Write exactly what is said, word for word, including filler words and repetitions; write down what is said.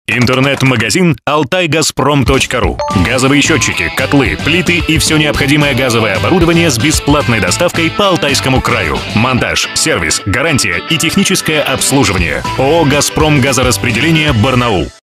Интернет-магазин алтай газпром точка ру. Газовые счетчики, котлы, плиты и все необходимое газовое оборудование с бесплатной доставкой по Алтайскому краю. Монтаж, сервис, гарантия и техническое обслуживание. ООО «Газпром» газораспределение, Барнаул.